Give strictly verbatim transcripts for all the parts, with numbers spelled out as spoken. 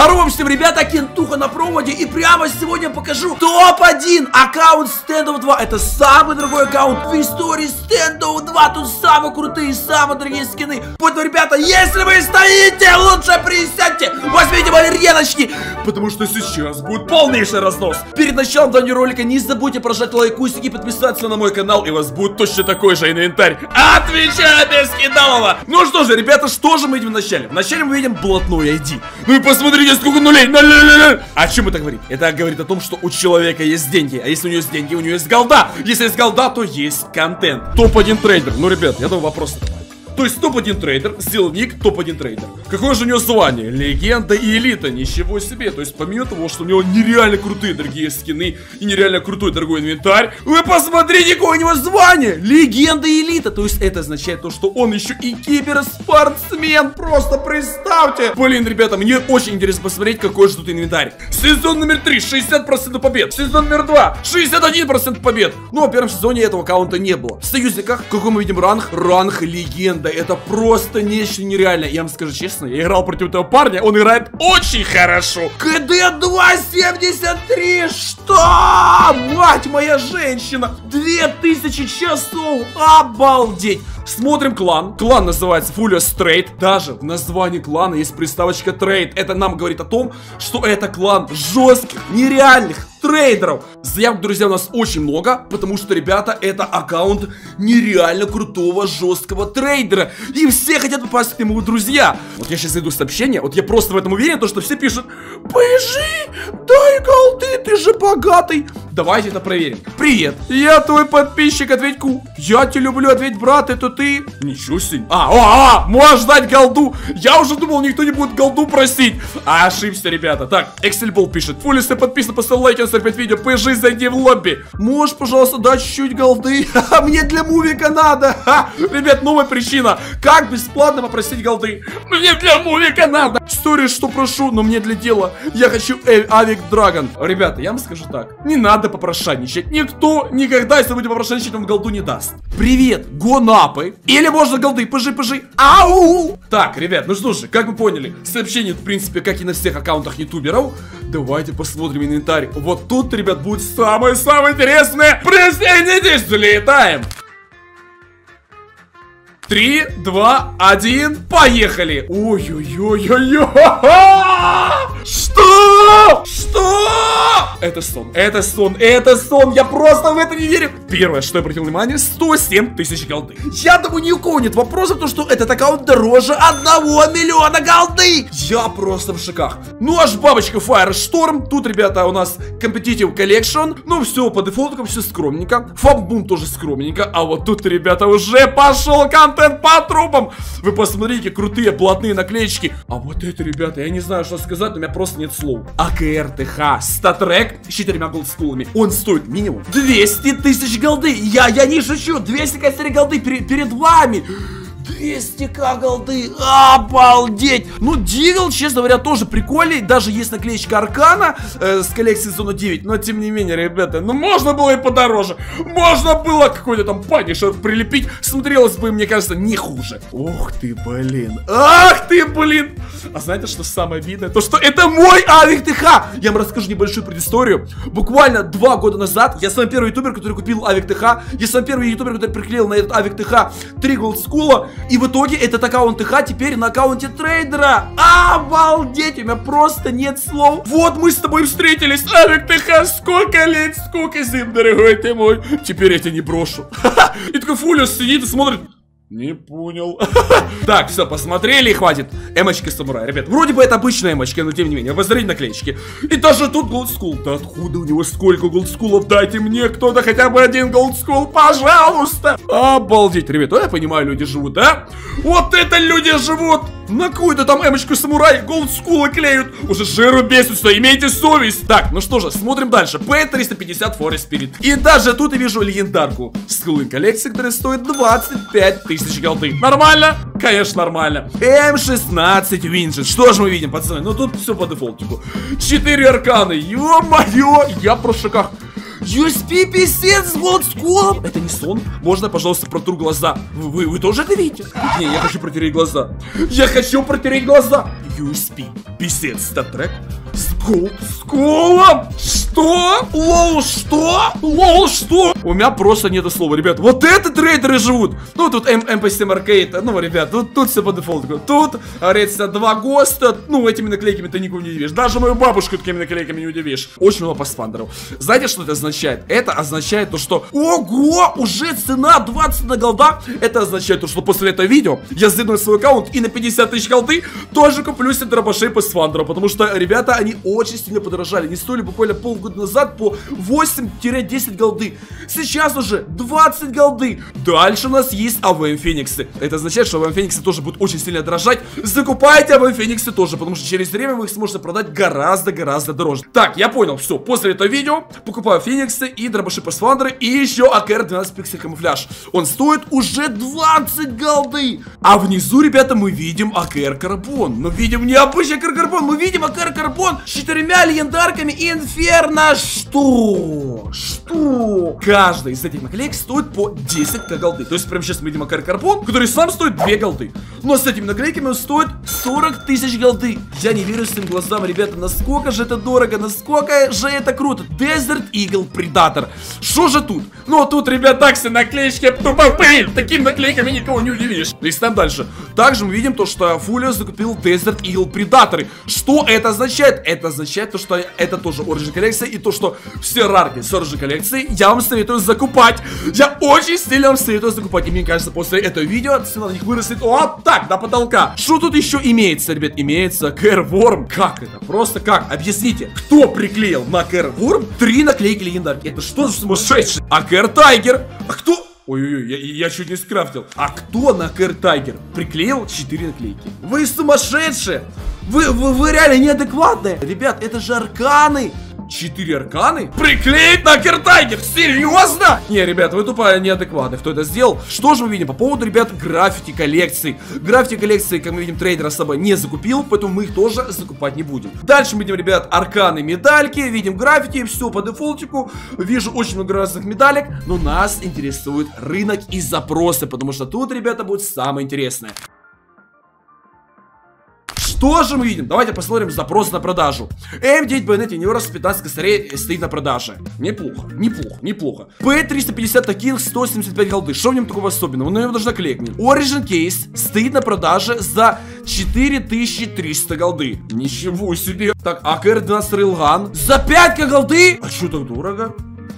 Здорово всем, ребята, Кентуха на проводе. И прямо сегодня покажу топ один аккаунт Standoff два. Это самый дорогой аккаунт в истории Standoff два. Тут самые крутые, самые дорогие скины. Поэтому, ребята, если вы стоите, лучше присядьте, возьмите валерьяночки, потому что сейчас будет полнейший разнос. Перед началом данного ролика не забудьте прожать лайкусик и подписаться на мой канал, и у вас будет точно такой же инвентарь. Отвечаю без кидалова. Ну что же, ребята, что же мы видим в начале? Вначале мы видим блатной ай ди. Ну и посмотрите, сколько нулей. О чем это говорит? Это говорит о том, что у человека есть деньги. А если у него есть деньги, у него есть голда. Если есть голда, то есть контент. топ один трейдер. Ну, ребят, я думаю, вопрос. То есть топ один трейдер, сделал ник топ один трейдер. Какое же у него звание? Легенда и элита, ничего себе. То есть помимо того, что у него нереально крутые дорогие скины и нереально крутой дорогой инвентарь, вы посмотрите, какое у него звание! Легенда и элита. То есть это означает то, что он еще и киберспортсмен. Просто представьте. Блин, ребята, мне очень интересно посмотреть, какой же тут инвентарь. Сезон номер три, шестьдесят процентов побед. Сезон номер два, шестьдесят один процент побед. Ну, а в первом сезоне этого аккаунта не было. В союзниках, какой мы видим ранг? Ранг легенда. Это просто нечто нереальное. Я вам скажу честно, я играл против этого парня, он играет очень хорошо. ка дэ два семьдесят три, что? Мать моя женщина, две тысячи часов, обалдеть. Смотрим клан. Клан называется Fullius Trade. Даже в названии клана есть приставочка Trade. Это нам говорит о том, что это клан жестких, нереальных трейдеров. Заявок, друзья, у нас очень много, потому что, ребята, это аккаунт нереально крутого, жесткого трейдера. И все хотят попасть к нему в друзья. Вот я сейчас найду сообщение, вот я просто в этом уверен, то, что все пишут: пыжи, дай голды, ты же богатый. Давайте это проверим. Привет, я твой подписчик, ответь ку. Я тебя люблю, ответь, брат, это ты. Ничего себе. А, а, а, можешь дать голду. Я уже думал, никто не будет голду просить. А ошибся, ребята. Так, Эксельбол пишет: Фуллис, ты подписан, поставь лайк, на сорок пять видео, пыжи, зайди в лобби. Можешь, пожалуйста, дать чуть-чуть голды? Ха-ха, мне для мувика надо. Ха. Ребят, новая причина. Как бесплатно попросить голды? Мне для мувика надо. Сори, что прошу, но мне для дела. Я хочу Авик Драгон. Ребята, я вам скажу так. Не надо попрошайничать. Никто никогда, если будете попрошайничать, вам голду не даст. Привет, гонапы. Или можно голды, пыжи, пыжи. Ау! Так, ребят, ну что же, как вы поняли, сообщение, в принципе, как и на всех аккаунтах ютуберов. Давайте посмотрим инвентарь. Вот тут, ребят, будет самое-самое интересное. Присоединитесь, залетаем. Три, два, один, поехали! Ой-ой-ой-ой-ой! Что? Что? Это сон, это сон, это сон, я просто в это не верю. Первое, что я обратил внимание, сто семь тысяч голды. Я думаю, ни у кого нет вопроса, то что этот аккаунт дороже одного миллиона голды. Я просто в шоках. Ну аж бабочка Firestorm. Тут, ребята, у нас Competitive Collection. Ну все по дефолту, все скромненько. Фаббум тоже скромненько. А вот тут, ребята, уже пошел контент по трупам. Вы посмотрите, крутые плотные наклеечки. А вот это, ребята, я не знаю, что сказать, но у меня просто нет слов. а ка эр тэ ха статрек с четырьмя голдскулами. Он стоит минимум двести тысяч голды. Я, я не шучу. двести косарей голды перед, перед вами. двести тысяч голды, обалдеть. Ну, Дигл, честно говоря, тоже прикольный. Даже есть наклеечка Аркана э, с коллекции Зона девять. Но, тем не менее, ребята, ну, можно было и подороже. Можно было какой-то там панишер прилепить. Смотрелось бы, мне кажется, не хуже. Ох ты, блин. Ах ты, блин. А знаете, что самое обидное? То, что это мой Авик тэ ха. Я вам расскажу небольшую предысторию. Буквально два года назад я самый первый ютубер, который купил Авик тэ ха. Я самый первый ютубер, который приклеил на этот Авик тэ ха три голдскула. И в итоге этот аккаунт тэ ха теперь на аккаунте трейдера. Обалдеть, у меня просто нет слов. Вот мы с тобой встретились, Авик тэ ха, сколько лет, сколько зим, дорогой ты мой. Теперь я тебя не брошу. И такой Фуллис сидит и смотрит. Не понял. Так, все, посмотрели и хватит. Эмочка самурай, ребят. Вроде бы это обычная эмочка, но тем не менее. Посмотрите наклеечки. И даже тут голдскул. Да откуда у него сколько голдскулов? Дайте мне кто-то хотя бы один голдскул, пожалуйста. Обалдеть, ребят. Я понимаю, люди живут, да? Вот это люди живут. На какую-то там эмочку самурай голдскулы клеют. Уже жиру бесятся, имейте совесть. Так, ну что же, смотрим дальше. пэ триста пятьдесят Forest Spirit. И даже тут я вижу легендарку скулы коллекции, которая стоит двадцать пять тысяч голды. Нормально? Конечно, нормально. эм шестнадцать Винджет. Что же мы видим, пацаны? Ну тут все по дефолтику. четыре арканы. Ё-моё, я просто в шоках. ю эс пи пятьдесят с голдскулом. Это не сон? Можно, пожалуйста, протру глаза? Вы, вы, вы тоже это видите? Не, я хочу протереть глаза. Я хочу протереть глаза. ю эс пи пятьдесят статрек с голдскулом. Что? Лол, что? Лол, что? У меня просто нету слова, ребят. Вот это трейдеры живут. Ну, тут эм пи си Arcade. Ну, ребят, тут, тут все по дефолту. Тут, говорится, два ГОСТа. Ну, этими наклейками ты никого не удивишь. Даже мою бабушку такими наклейками не удивишь. Очень много паспандеров. Знаете, что это означает? Это означает то, что... Ого! Уже цена двадцать на голда. Это означает то, что после этого видео я зайду на свой аккаунт и на пятьдесят тысяч голды тоже куплю себе дробашей паспандеров. Потому что, ребята, они очень сильно подорожали. Не стоили буквально полгода назад по восемь-десять голды. Сейчас уже двадцать голды. Дальше у нас есть АВМ Фениксы. Это означает, что АВМ Фениксы тоже будут очень сильно дорожать. Закупайте АВМ Фениксы тоже, потому что через время вы их сможете продать гораздо-гораздо дороже. Так, я понял, все, после этого видео покупаю Фениксы и дробаши паспандеры и еще а ка эр двенадцать пиксель камуфляж. Он стоит уже двадцать голды. А внизу, ребята, мы видим а ка эр карбон. Но видим не обычный а ка эр карбон, мы видим а ка эр карбон с четырьмя легендарками Инферно. Что? Что? Каждая из этих наклеек стоит по десять тысяч голды. То есть прямо сейчас мы видим а ка эр карбон, который сам стоит две голды. Но с этими наклейками он стоит сорок тысяч голды. Я не верю своим глазам, ребята, насколько же это дорого, насколько же это круто. Desert Eagle Predator. Что же тут? Ну, тут, ребят, так все наклеечки. Блин, такими наклейками никого не удивишь. Листаем дальше. Также мы видим то, что Фулио закупил Desert Eagle Predator. Что это означает? Это означает то, что это тоже Origin коллекция. И то, что все рарки с Origin коллекции я вам советую закупать. Я очень сильно вам советую закупать. И мне кажется, после этого видео цена на них вырастет вот так, до потолка. Что тут еще имеется, ребят? Имеется а ка эр Worm. Как это? Просто как? Объясните. Кто приклеил на а ка эр Worm три наклейки легендарки? Это что за сумасшедший? а ка эр Tiger. А кто? Ой-ой-ой, я, я чуть не скрафтил. А кто на а ка эр Tiger приклеил четыре наклейки? Вы сумасшедшие! Вы, вы, вы реально неадекватные! Ребят, это же арканы! Четыре арканы? Приклеить на а ка эр Tiger? Серьезно? Не, ребят, вы тупо неадекватны. Кто это сделал? Что же мы видим по поводу, ребят, граффити коллекции? Граффити коллекции, как мы видим, трейдер особо не закупил, поэтому мы их тоже закупать не будем. Дальше мы видим, ребят, арканы, медальки. Видим граффити, все по дефолтику. Вижу очень много разных медалек. Но нас интересует рынок и запросы, потому что тут, ребята, будет самое интересное. Что же мы видим? Давайте посмотрим запрос на продажу. эм девять Bayonet Universe пятнадцать косарей стоит на продаже. Неплохо, неплохо, неплохо. пэ триста пятьдесят таких, сто семьдесят пять голды. Что в нем такого особенного? Ну, его даже наклейкни. Origin Case стоит на продаже за четыре тысячи триста голды. Ничего себе. Так, а ка эр двенадцать Railgun за пять голды? А что так дорого?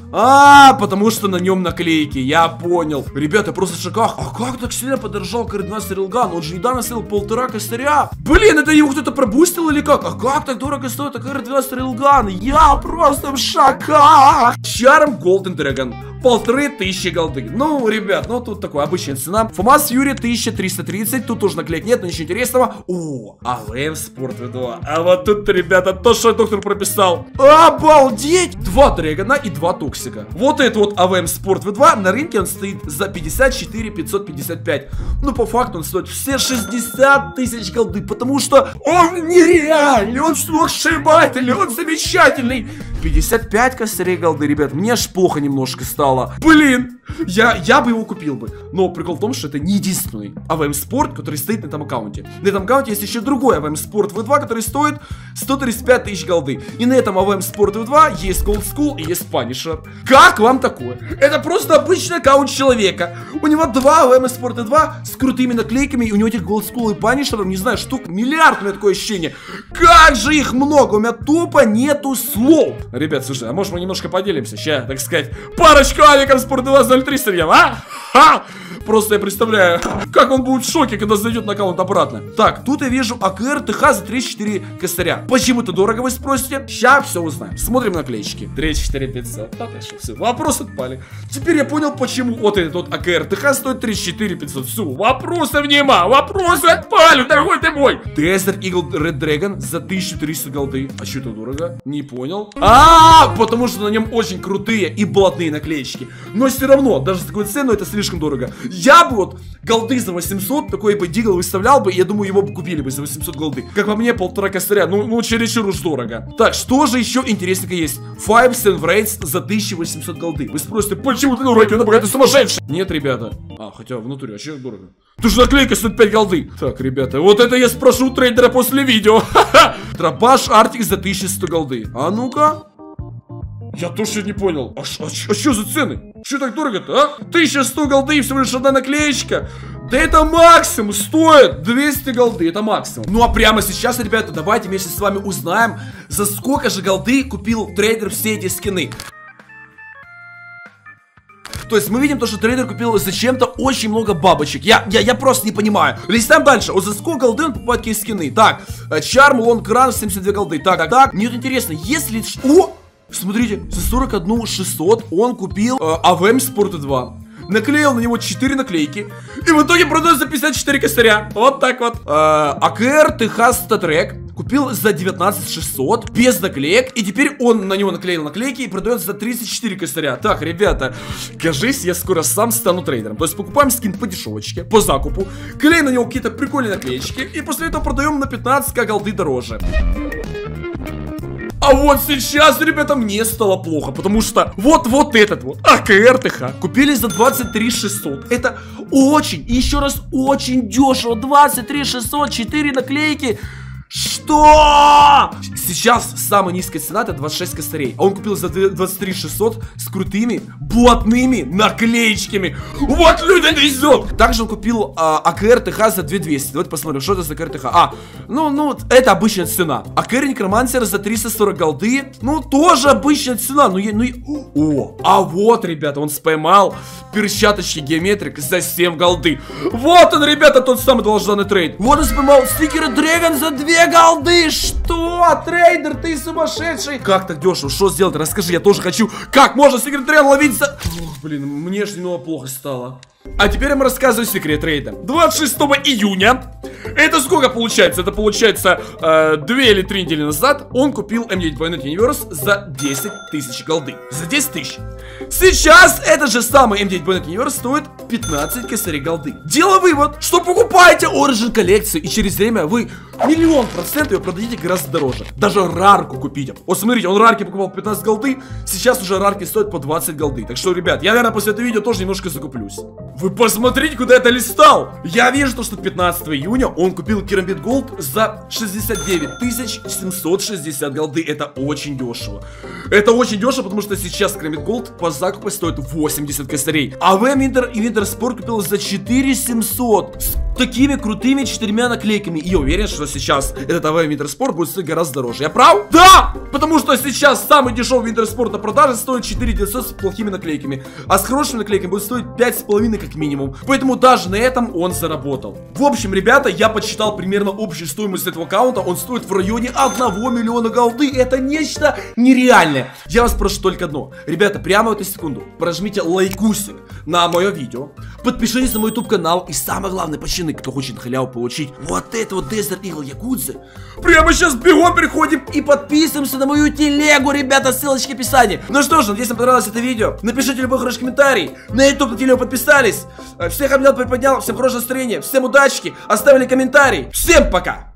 А, потому что на нем наклейки, я понял. Ребята, просто в шоках. А как так сильно подорожал ка эр двенадцать Railgun? Он же недавно стоил полтора косаря. Блин, это его кто-то пробустил или как? А как так дорого стоит а ка эр двенадцать Railgun? Я просто в шоках. Charm Golden Dragon. Полторы тысячи голды. Ну, ребят, ну тут такая обычная цена. Фомас Юри тысяча триста тридцать. Тут тоже наклеек нет, но ничего интересного. О, АВМ Sport ви два. А вот тут, ребята, то, что доктор прописал. Обалдеть! Два дрэгона и два токсика. Вот это вот АВМ Sport ви два. На рынке он стоит за пятьдесят четыре пятьсот пятьдесят пять. Ну, по факту он стоит все шестьдесят тысяч голды. Потому что он нереальный. Он сногсшибательный. Он замечательный. пятьдесят пять косарей голды, ребят. Мне аж плохо немножко стало. Блин, я, я бы его купил бы. Но прикол в том, что это не единственный АВМ Sport, который стоит на этом аккаунте. На этом аккаунте есть еще другой АВМ Sport ви два, который стоит сто тридцать пять тысяч голды. И на этом АВМ Sport ви два есть Gold School и есть Punisher. Как вам такое? Это просто обычный аккаунт человека. У него два АВМ Sport ви два с крутыми наклейками. И у него этих Gold School и Punisher, не знаю, штук миллиард, у меня такое ощущение. Как же их много, у меня тупо нету слов. Ребят, слушай, а может мы немножко поделимся? Сейчас, так сказать, парочку авиков Sport ви два за ноль три сольем, а? Ха! Просто я представляю, как он будет в шоке, когда зайдет на аккаунт обратно. Так, тут я вижу а ка эр тэ ха за тридцать четыре косаря. Почему это дорого, вы спросите? Сейчас все узнаем. Смотрим наклеечки. тридцать четыре пятьсот. Да, что, все, вопрос отпали. Теперь я понял, почему вот этот вот а ка эр тэ ха стоит тридцать четыре пятьсот. Все, вопросы нема, вопросы отпали, дорогой ты мой. Desert Eagle Red Dragon за тысячу триста голды. А что это дорого? Не понял. А, потому что на нем очень крутые и блатные наклеечки. наклеечки. Но все равно, даже за такую цену это слишком дорого. Я бы вот голды за восемьсот, такой бы дигл выставлял бы, и я думаю, его бы купили бы за восемьсот голды. Как по мне, полтора косаря, ну, ну чересчур уж дорого. Так, что же еще интересненько есть? пять Stand Raids за тысячу восемьсот голды. Вы спросите, почему ты дураки, он какой-то сумасшедший? Нет, ребята. А, хотя в натуре, а че дорого? Ты же наклейка стоит пять голды. Так, ребята, вот это я спрошу трейдера после видео. Дробаш Артик за тысячу сто голды. А ну-ка. Я тоже не понял. А, а, а что за цены? Что так дорого-то, а? тысяча сто голды и всего лишь одна наклеечка. Да это максимум стоит двести голды, это максимум. Ну а прямо сейчас, ребята, давайте вместе с вами узнаем, за сколько же голды купил трейдер все эти скины. То есть мы видим то, что трейдер купил зачем-то очень много бабочек. Я, я, я просто не понимаю. Листаем дальше. Вот за сколько голды он покупает такие скины? Так, Чарм, Лонг Ран, семьдесят две голды. Так, так, так. Мне вот интересно, если... О! Смотрите, за сорок одну шестьсот он купил э, эй ви эм Sport два. Наклеил на него четыре наклейки. И в итоге продает за пятьдесят четыре косаря. Вот так вот. Э, АКР ТХ Статрек купил за девятнадцать шестьсот без наклеек. И теперь он на него наклеил наклейки и продает за тридцать четыре косаря. Так, ребята, кажись, я скоро сам стану трейдером. То есть покупаем скин по дешевочке, по закупу, клеим на него какие-то прикольные наклеечки и после этого продаем на пятнадцать голды дороже. А вот сейчас, ребята, мне стало плохо, потому что вот вот этот вот АКР ТХ купили за двадцать три шестьсот. Это очень, и еще раз, очень дешево. двадцать три шестьсот, четыре наклейки. Что? Сейчас самая низкая цена это двадцать шесть косарей. А он купил за двадцать три шестьсот с крутыми блатными наклеечками. Вот людям везет. Также он купил а, АКР ТХ за две тысячи двести. Давайте посмотрим, что это за АКР ТХ. А, ну, ну, это обычная цена. АКР Некромансер за триста сорок голды. Ну, тоже обычная цена. Ну, я, ну, я... О, а вот, ребята, он споймал перчаточки Геометрик за семь голды. Вот он, ребята, тот самый долгожданный трейд. Вот он споймал стикеры Дрэгон за две голды. Что? Трейдер, ты сумасшедший. Как так дешево? Что сделать? Расскажи, я тоже хочу. Как можно секрет трейда ловить за... Ох, блин, мне же немного плохо стало. А теперь я вам рассказываю секрет трейда. двадцать шестого июня. Это сколько получается? Это получается э, две или три недели назад он купил эм девять Bayonet Universe за десять тысяч голды. За десять тысяч. Сейчас этот же самый эм девять Bayonet Universe стоит пятнадцать косарей голды. Делаю вывод, что покупаете Origin коллекцию, и через время вы миллион процентов ее продадите гораздо дороже. Даже рарку купите. Вот смотрите, он рарки покупал по пятнадцать голды, сейчас уже рарки стоят по двадцать голды. Так что, ребят, я, наверное, после этого видео тоже немножко закуплюсь. Вы посмотрите, куда это листал. Я вижу, что пятнадцатого июня он купил Керамбит Голд за шестьдесят девять тысяч семьсот шестьдесят голды. Это очень дешево. Это очень дешево, потому что сейчас Керамбит Голд по закупу стоит восемьдесят косарей. А эй ви эм Winter и Winter Sport купил за четыре тысячи семьсот. С такими крутыми четырьмя наклейками. И я уверен, что сейчас этот эй ви эм Winter Sport будет стоить гораздо дороже. Я прав? Да! Потому что сейчас самый дешевый Winter Sport на продаже стоит четыре тысячи девятьсот с плохими наклейками. А с хорошими наклейками будет стоить пять с половиной как минимум. Поэтому даже на этом он заработал. В общем, ребята, я подсчитал примерно общую стоимость этого аккаунта. Он стоит в районе одного миллиона голды. Это нечто нереальное. Я вас прошу только одно. Ребята, прямо в эту секунду прожмите лайкусик на мое видео. Подпишитесь на мой YouTube канал. И самое главное, пацаны, кто хочет на халяву получить вот это вот Desert Eagle Якудзы, прямо сейчас бегом переходим и подписываемся на мою телегу, ребята, ссылочки в описании. Ну что ж, надеюсь, вам понравилось это видео. Напишите любой хороший комментарий. На YouTube, на телегу подписались. Всех обнял, приподнял. Всем хорошего настроения. Всем удачки. Оставили комментарий. Всем пока.